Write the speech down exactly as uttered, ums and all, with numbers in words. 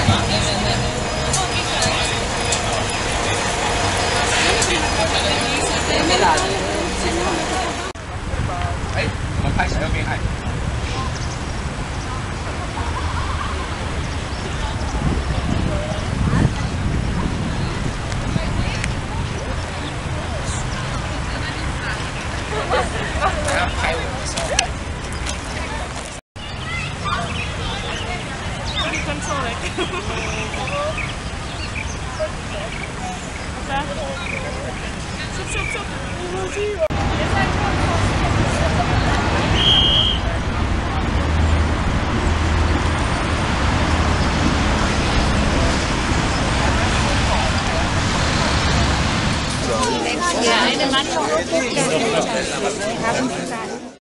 哎，我们拍小右边爱。还要拍我的时候。 你看错了。好吧。走走走，我去。